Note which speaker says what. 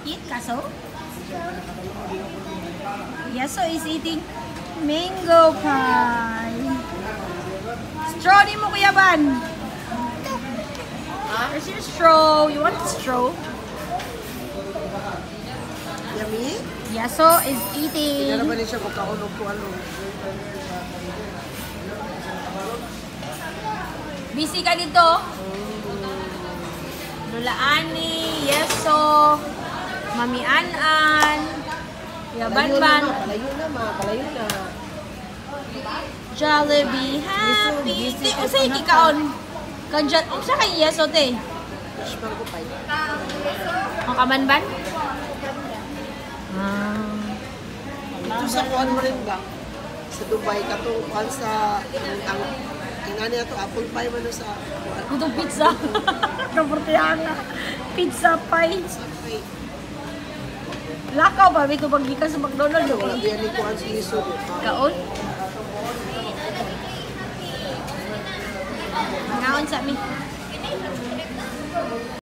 Speaker 1: eat kaso? Yaso is eating mango pie. Straw di mo, Kuya Ban. Where's your straw? You want straw?
Speaker 2: Yummy?
Speaker 1: Yaso is eating.
Speaker 2: Hindi na ba siya magkaulog ko ano?
Speaker 1: Busy ka dito? Lola Ani, Yeso, Mami An-An, Kuya Ban-Ban,
Speaker 2: Palayo na.
Speaker 1: Jollibee, Happy. Di, unsay kikaon? Kanjat, unsa kay Yeso te?
Speaker 2: Fishball ko pa.
Speaker 1: Ang kaman-ban?
Speaker 2: Ito sa kuan mo rin ba? Sa Dubai ka to, kuan sa ang ingani ato apple pie man sa
Speaker 1: Itong pizza. Kaportiyana. Pizza pie.
Speaker 2: Okay.
Speaker 1: Lakaw ba? Ito pag-gikan sa McDonald's.
Speaker 2: Wala diyan ni kuan sa lisod.
Speaker 1: Kaon? Ngaon sa amin.